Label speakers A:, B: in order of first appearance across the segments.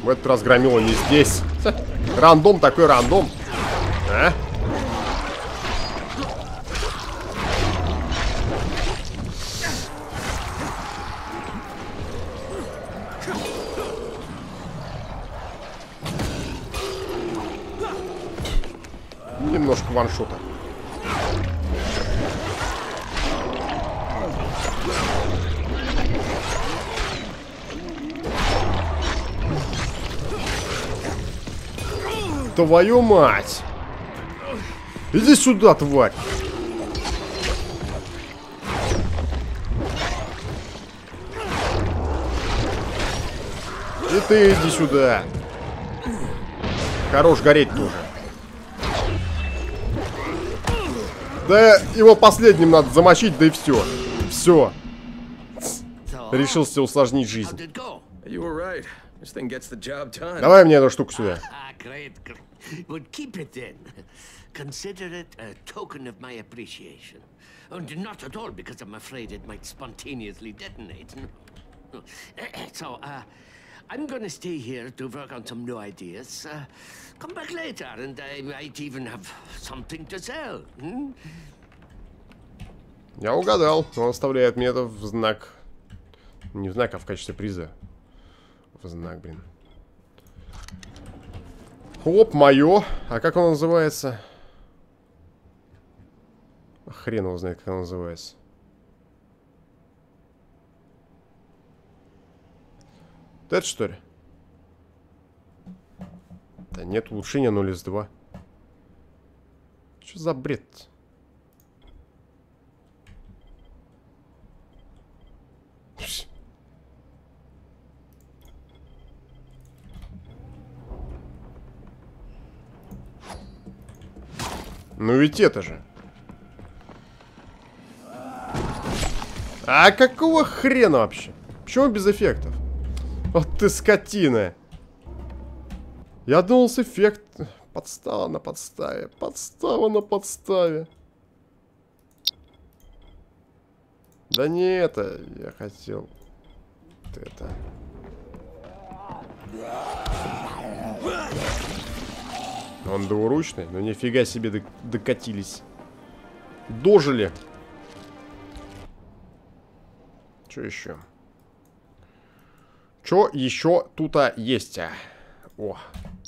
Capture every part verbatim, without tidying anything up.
A: В этот раз громила не здесь. Рандом такой рандом. А? Немножко ваншота. Твою мать! Иди сюда, тварь! И ты иди сюда! Хорош гореть тоже. Да его последним надо замочить, да и все. Все. Решил себе усложнить жизнь. Давай мне эту штуку сюда.
B: But keep it then. Consider it a token of my appreciation. And not at all because I'm afraid it might spontaneously detonate. So, uh, I'm gonna stay here to work on some new ideas. Uh, come back later and I might even have something to sell. Hmm?
A: Я угадал. Он оставляет мне это в знак. Не в знак, а в качестве приза. В знак, блин. Хлоп, мое. А как он называется? Хрен его знает, как он называется. Это что ли? Да нет, улучшения ноль из два. Что за бред? Ну ведь это же. А какого хрена вообще? Почему без эффектов? Вот ты скотина. Я думал с эффект. Подстава на подставе. Подстава на подставе. Да не это. Я хотел. Вот это. Он двуручный, но нифига себе докатились. Дожили. Что еще? Что еще тут есть? А? О.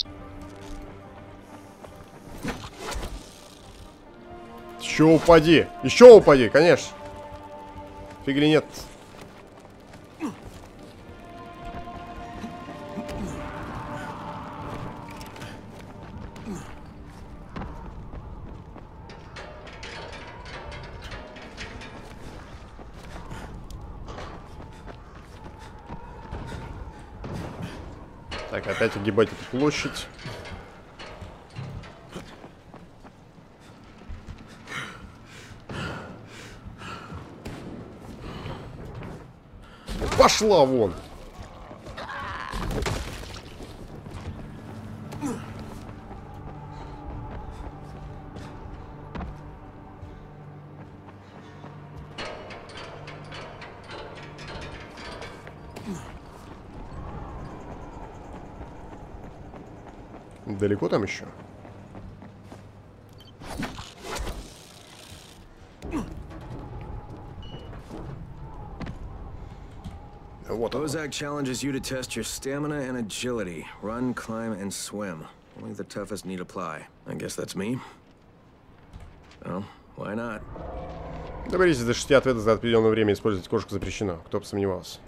A: Еще упади. Еще упади, конечно. Фигли нет. Так, опять огибать эту площадь. Пошла вон. Далеко там еще? Вот он.
C: Bozak challenges you to test your stamina and agility. Run, climb, and swim. Only the toughest need apply. I guess that's me. Well, why not?
A: Доберитесь до шести ответов за определенное время. Использовать кошку запрещено. Кто бы сомневался.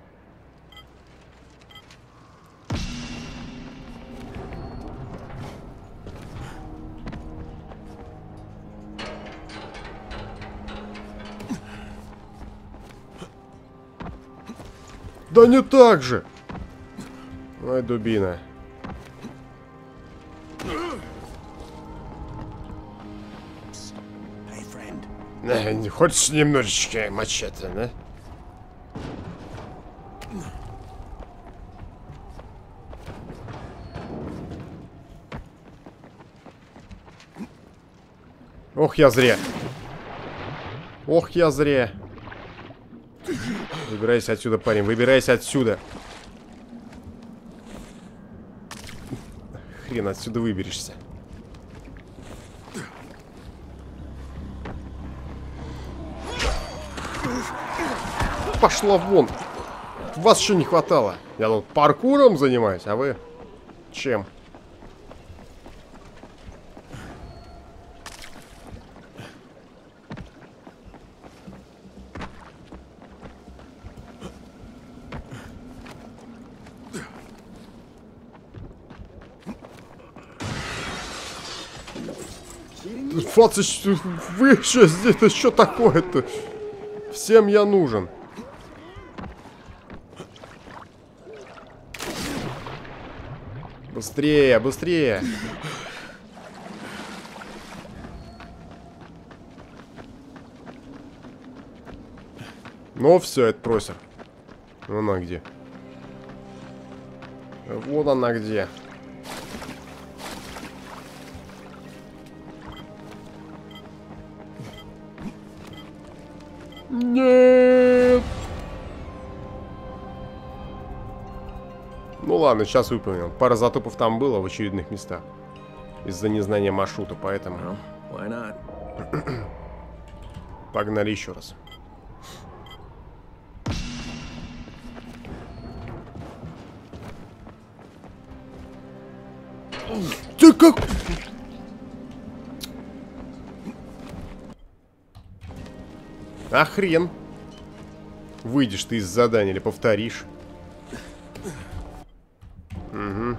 A: Да не так же! Ой, дубина. Hey, не хочешь немножечко мачете, да? Ох, я зря. Ох, я зря. Выбирайся отсюда, парень, выбирайся отсюда. хрен отсюда выберешься. Пошла вон. Вас еще не хватало. Я тут паркуром занимаюсь, а вы чем? двадцать... Вы еще здесь? Это что такое-то? Всем я нужен. Быстрее, быстрее. Ну все, это просер. Вон она где. Вот она где. Нет. Ну ладно, сейчас выполнил. Пара затупов там было в очередных местах. Из-за незнания маршрута, поэтому... Погнали еще раз. Ты как... А хрен. Выйдешь ты из задания или повторишь. Угу.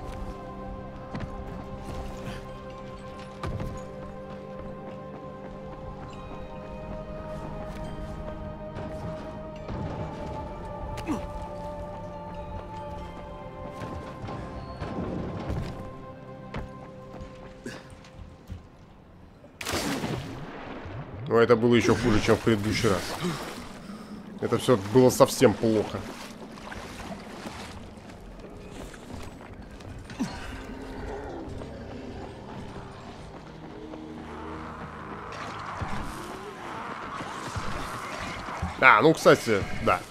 A: Но это было еще хуже, чем в предыдущий раз. Это все было совсем плохо. А, ну, кстати, да.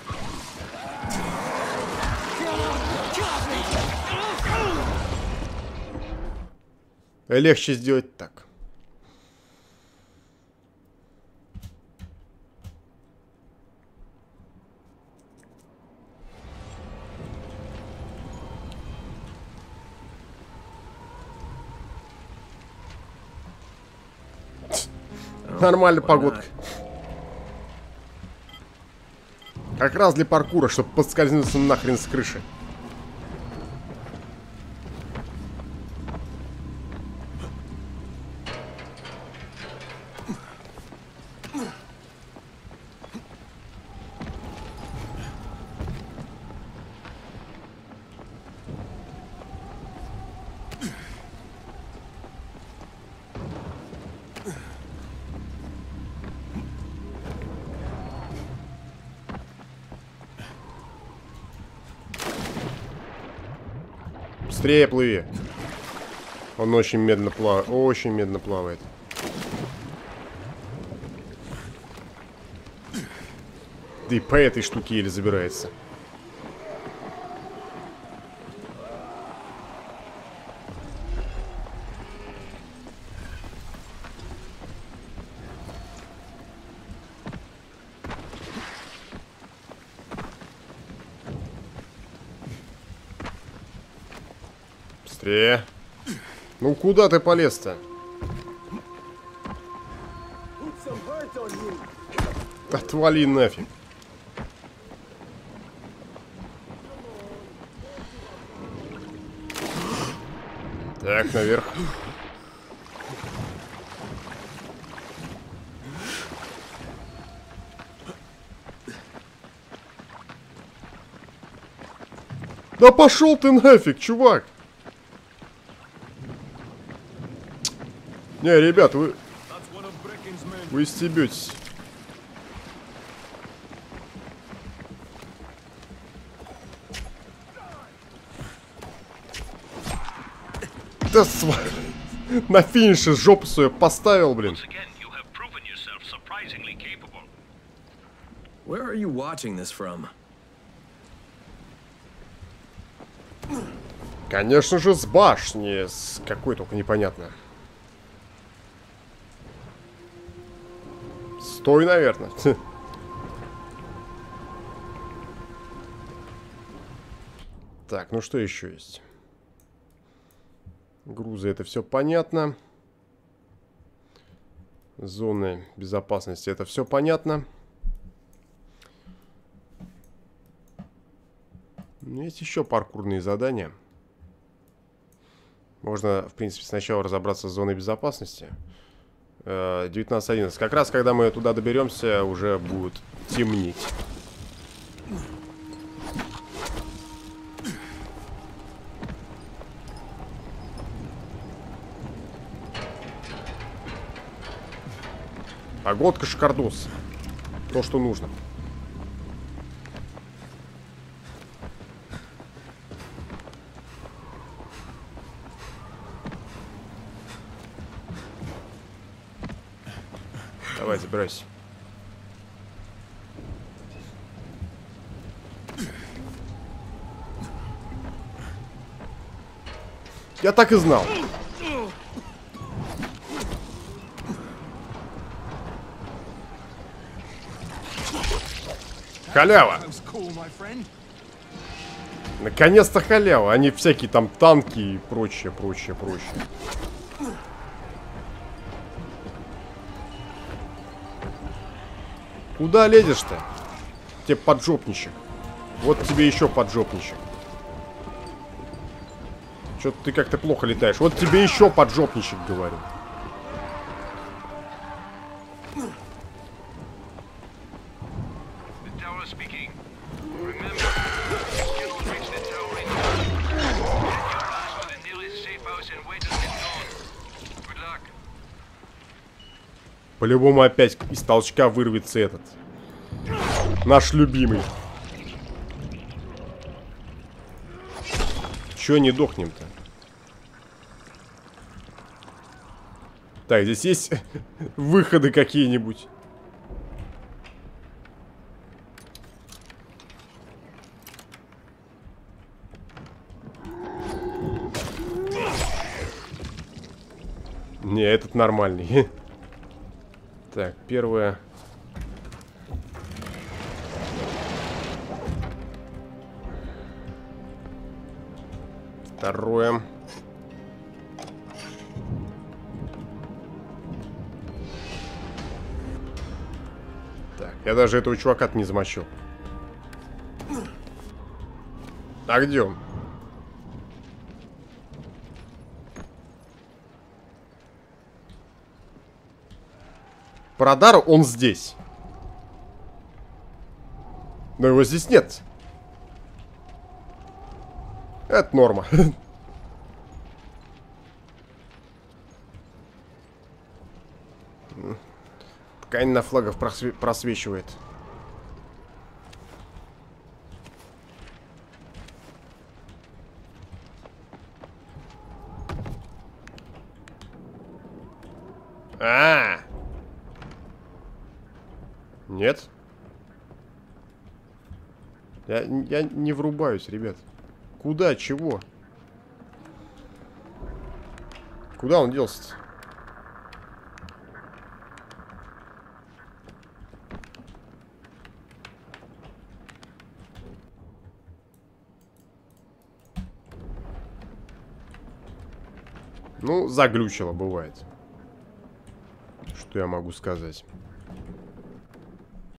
A: Легче сделать так. Нормальная погодка. Как раз для паркура, чтобы подскользнуться нахрен с крыши. Быстрее плыви. Он очень медленно плавает. Очень медленно плавает. Да и по этой штуке еле забирается. Быстрее. Ну куда ты полез-то? Отвали нафиг. Так, наверх. Да пошел ты нафиг, чувак. Не, ребят, вы... Вы стебетесь. Да сва... На финише жопу свою поставил, блин.
C: Where are you watching this from?
A: Конечно же, с башни. С какой только непонятно. Стой, наверное. Так, ну что еще есть? Грузы, это все понятно. Зоны безопасности, это все понятно. Есть еще паркурные задания. Можно, в принципе, сначала разобраться с зоной безопасности. девятнадцать одиннадцать. Как раз, когда мы туда доберемся, уже будет темнеть. Погодка шикардос. То, что нужно. Давай, забирайся. Я так и знал. Халява. Наконец-то халява, а не всякие там танки и прочее, прочее, прочее. Куда лезешь-то? Тебе поджопничек. Вот тебе еще поджопничек. Что-то ты как-то плохо летаешь. Вот тебе еще поджопничек, говорю. По-любому опять из толчка вырвется этот. Наш любимый. Чё не дохнем-то? Так, здесь есть выходы какие-нибудь? Не, этот нормальный. Так, первое. Второе. Так, я даже этого чувака-то не замочил. А где он? По радару он здесь. Но его здесь нет. Это норма. Ткань на флагах просве просвечивает. А-а-а! Нет. Я, я не врубаюсь, ребят. Куда? Чего? Куда он делся-то? Ну, заглючило, бывает. Что я могу сказать?